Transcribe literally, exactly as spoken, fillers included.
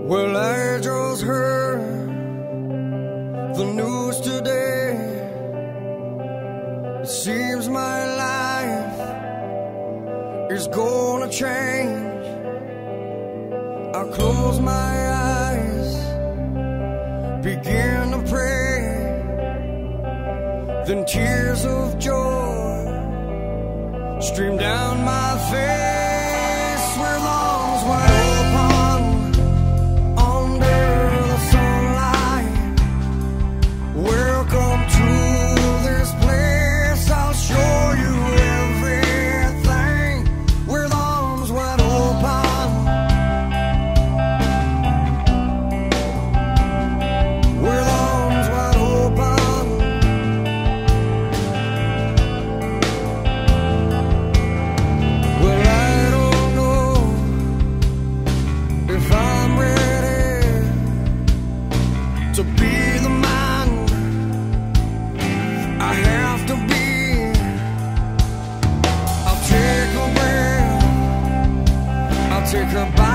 Well, I just heard the news today. It seems my life is gonna change. I close my eyes, begin to pray, then tears of joy stream down my face with arms wide open under the sunlight. Welcome to this place, I'll show you everything with arms wide open. With arms wide open. Well, I don't know if I'm ready to be the man I have to be. I'll take a breath, I'll take a bite.